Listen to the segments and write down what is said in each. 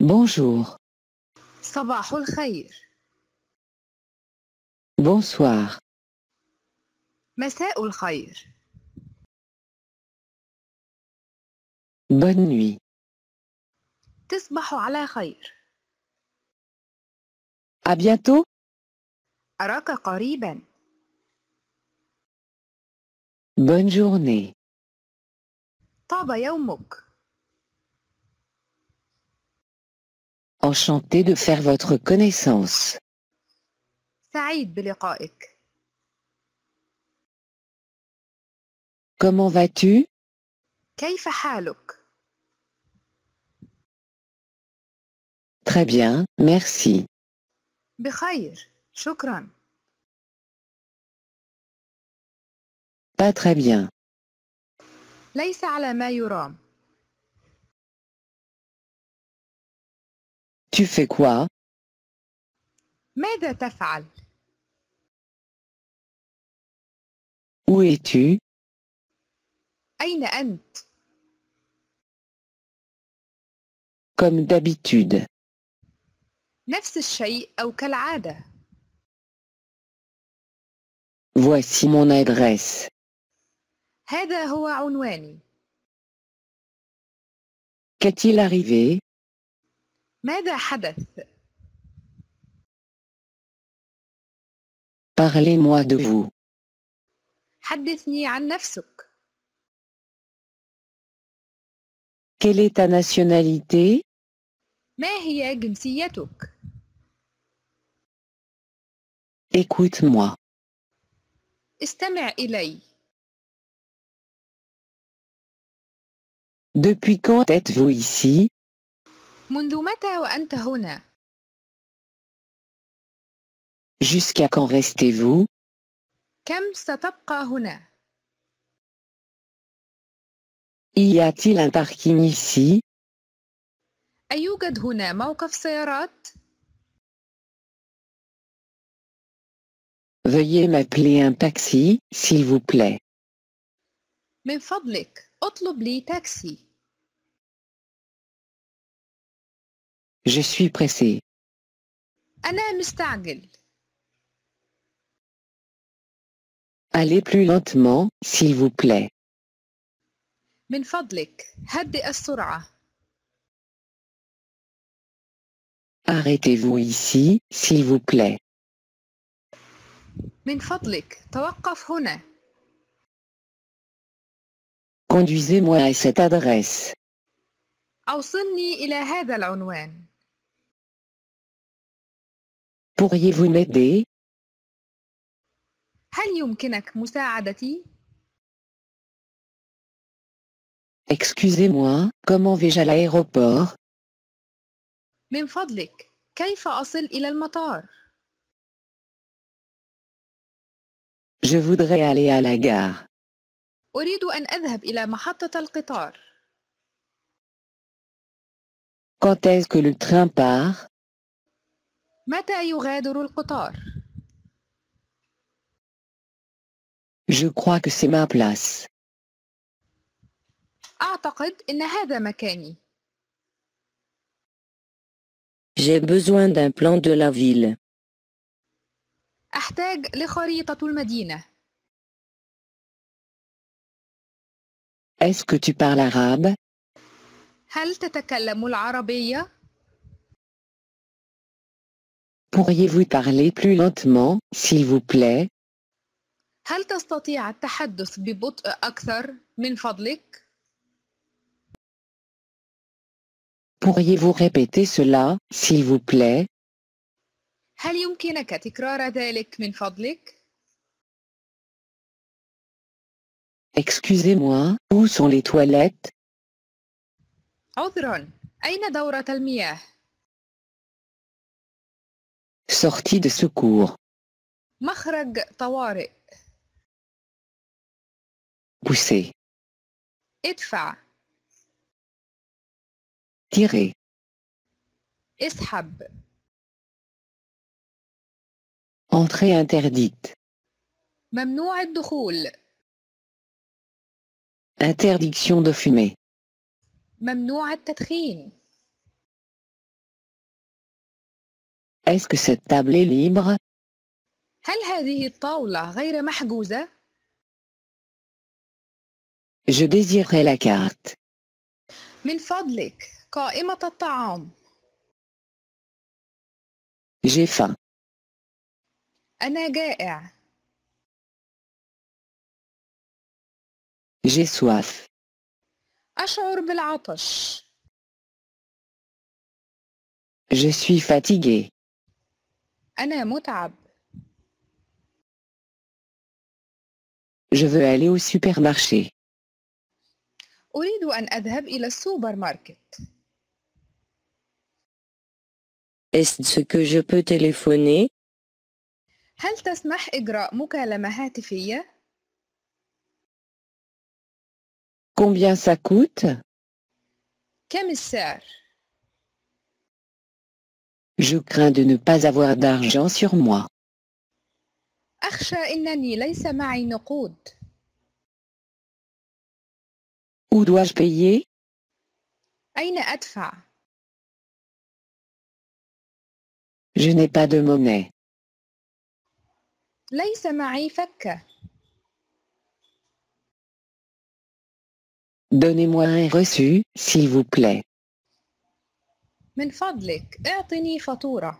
Bonjour. صباح الخير. Bonsoir. مساء الخير. Bonne nuit. تصبح على خير. À bientôt. أراك قريبا. Bonne journée. طاب يومك. Enchanté de faire votre connaissance. سعيد بلقائك. Comment vas-tu? كيف حالك؟ Très bien, merci. بخير، شكرا. Pas très bien. ليس على ما يرام. Tu fais quoi? ماذا تفعل؟ Où es-tu? أين أنت؟ Comme d'habitude. نفس الشيء أو كالعادة. Voici mon adresse. هذا هو عنواني. Qu'est-il arrivé? ماذا حدث؟ Parlez-moi de vous. حدثني عن نفسك. Quelle est ta nationalité? ما هي جنسيتك؟ Écoute-moi. استمع إلي. Depuis quand êtes-vous ici? منذ متى وأنت هنا؟ Jusqu'à quand restez-vous? كم ستبقى هنا؟ Y a-t-il un parking ici? أيوجد هنا موقف سيارات؟ Veuillez m'appeler un taxi, s'il vous plaît. من فضلك اطلب لي تاكسي. Je suis pressé. أنا مستعجل. Allez plus lentement, s'il vous plaît. من فضلك هدئ السرعة. Arrêtez-vous ici, s'il vous plaît. من فضلك توقف هنا. Conduisez-moi à cette adresse. أوصلني إلى هذا العنوان. Pourriez-vous m'aider? هل يمكنك مساعدتي؟ Excusez-moi, comment vais-je à l'aéroport? من فضلك كيف أصل إلى المطار؟ Je voudrais aller à la gare. أريد أن أذهب إلى محطة القطار. Quand est-ce que le train part? متى يغادر القطار؟ Je crois que c'est ma place. أعتقد أن هذا مكاني. J'ai besoin d'un plan de la ville. أحتاج لخريطة المدينة. Est-ce que tu parles arabe? هل تتكلم العربية؟ Pourriez-vous parler plus lentement, s'il vous plaît? هل تستطيع التحدث ببطء أكثر من فضلك؟ Pourriez-vous répéter cela, s'il vous plaît? هل يمكنك تكرار ذلك من فضلك؟ Excusez-moi, où sont les toilettes? عذرا، أين دورة المياه؟ Sortie de secours. مخرج طوارئ. Poussez. ادفع. Tirez. اسحب. Entrée interdite. ممنوع الدخول. Interdiction de fumer. ممنوع التدخين. Est-ce que cette table est libre? هل هذه الطاولة غير محجوزة؟ Je désirerais la carte. من فضلك قائمة الطعام. J'ai faim. أنا جائع. J'ai soif. أشعر بالعطش. Je suis fatigué. أنا متعب. Je veux aller au supermarché. أريد أن أذهب إلى السوبر ماركت. Est-ce que je peux téléphoner? هل تسمح إجراء مكالمة هاتفية؟ Combien ça coûte? كم السعر؟ Je crains de ne pas avoir d'argent sur moi. أخشى أنني ليس معي نقود. Où dois-je payer? أين أدفع؟ Je n'ai pas de monnaie. ليس معي فكة. Donnez-moi un reçu, s'il vous plaît. من فضلك اعطني فاتورة.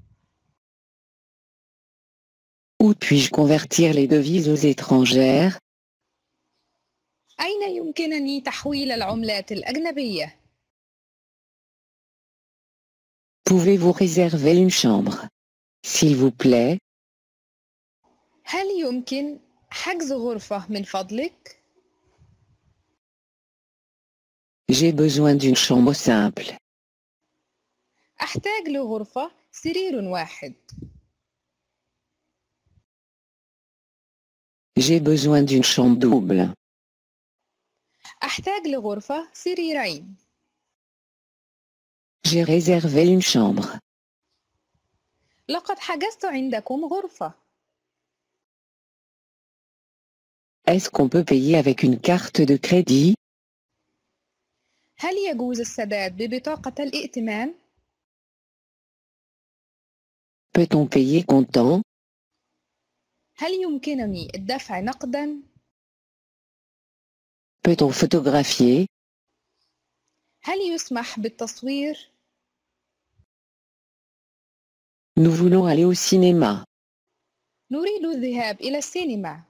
Où puis-je convertir les devises aux étrangères? أين يمكنني تحويل العملات الأجنبية؟ Pouvez-vous réserver une chambre? S'il vous plaît. هل يمكن حجز غرفة من فضلك؟ J'ai besoin d'une chambre simple. أحتاج لغرفة سرير واحد. J'ai besoin d'une chambre double. أحتاج لغرفة سريرين. J'ai réservé une chambre. لقد حجزت عندكم غرفة. Est-ce qu'on peut payer avec une carte de crédit? هل يجوز السداد ببطاقة الائتمان؟ Peut-on payer comptant? هل يمكنني الدفع نقداً؟ Peut-on photographier? هل يسمح بالتصوير؟ Nous voulons aller au cinéma. نريد الذهاب إلى السينما.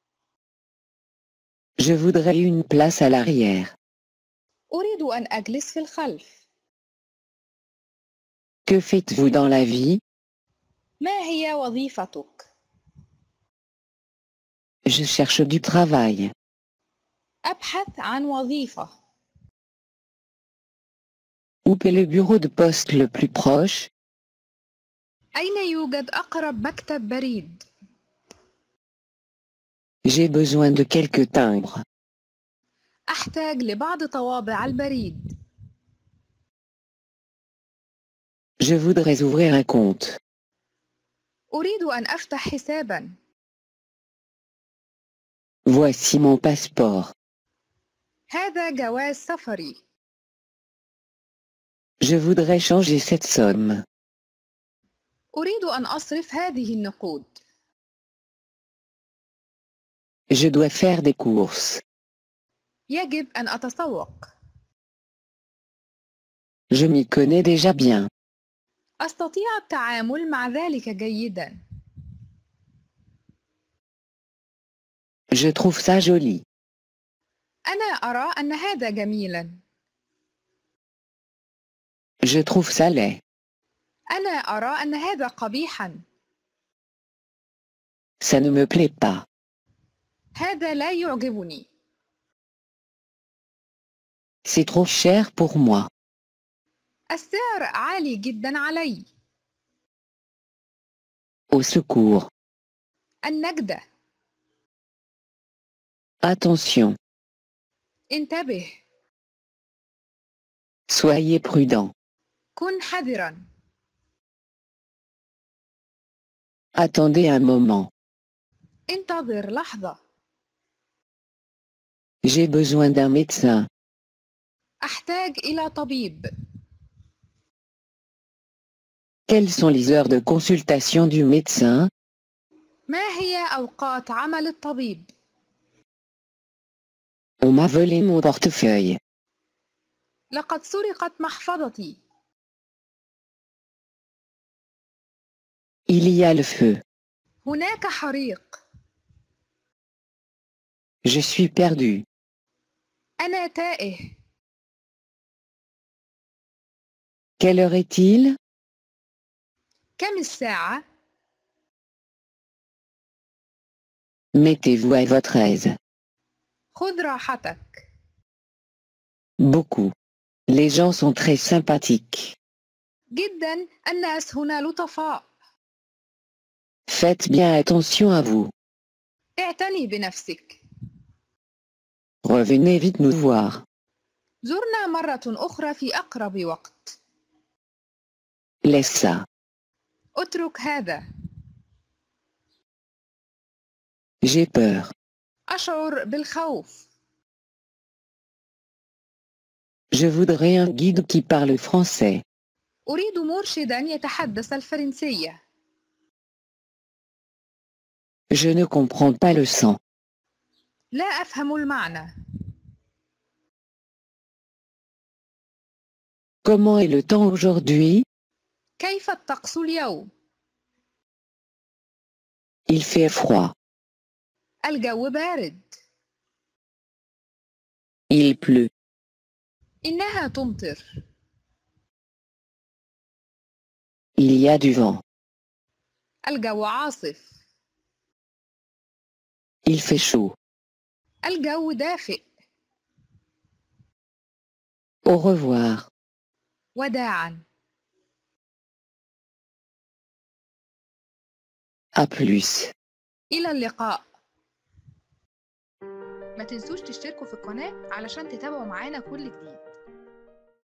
Je voudrais une place à l'arrière. أريد أن أجلس في الخلف. Que faites-vous dans la vie? ما هي وظيفتك؟ Je cherche du travail. أبحث عن وظيفة. Où est le bureau de poste le plus proche? أين يوجد أقرب مكتب بريد؟ J'ai besoin de quelques timbres. أحتاج لبعض طوابع البريد. Je voudrais ouvrir un compte. أريد أن أفتح حساباً. Voici mon passeport. هذا جواز سفري. Je voudrais changer cette somme. أريد أن أصرف هذه النقود. Je dois faire des courses. يجب أن أتسوق. Je m'y connais déjà bien. أستطيع التعامل مع ذلك جيداً. Je trouve ça joli. أنا أرى أن هذا جميلاً. Je trouve ça laid. أنا أرى أن هذا قبيحاً. Ça ne me plaît pas. هذا لا يعجبني. C'est trop cher pour moi. السعر عالي جداً علي. Au secours. النجدة. Attention. انتبه. Soyez prudent. كن حذراً. Attendez un moment. انتظر لحظة. J'ai besoin d'un médecin. أحتاج إلى طبيب. Quelles sont les heures de consultation du médecin? ما هي أوقات عمل الطبيب؟ On m'a volé mon portefeuille. لقد سرقت محفظتي. Il y a le feu. هناك حريق. Je suis perdu. أنا تائه. Quelle heure est-il? كم الساعة؟ Mettez-vous à votre aise. خذ راحتك. Beaucoup. Les gens sont très sympathiques. جدا، الناس هنا لطفاء. Faites bien attention à vous. اعتني بنفسك. Revenez vite nous voir. زرنا مرة أخرى في أقرب وقت. Laisse ça. اترك هذا. J'ai peur. أشعر بالخوف. Je voudrais un guide qui parle français. أريد مرشدا يتحدث الفرنسية. Je ne comprends pas le sens. لا أفهم المعنى. Comment est le temps aujourd'hui? كيف الطقس اليوم؟ Il fait froid. الجو بارد. Il pleut. إنها تمطر. Il y a du vent. الجو عاصف. Il fait chaud. الجو دافئ. Au revoir. وداعا. À plus. إلى اللقاء. ما تنسوش تشتركوا في القناة علشان تتابعوا معانا كل جديد.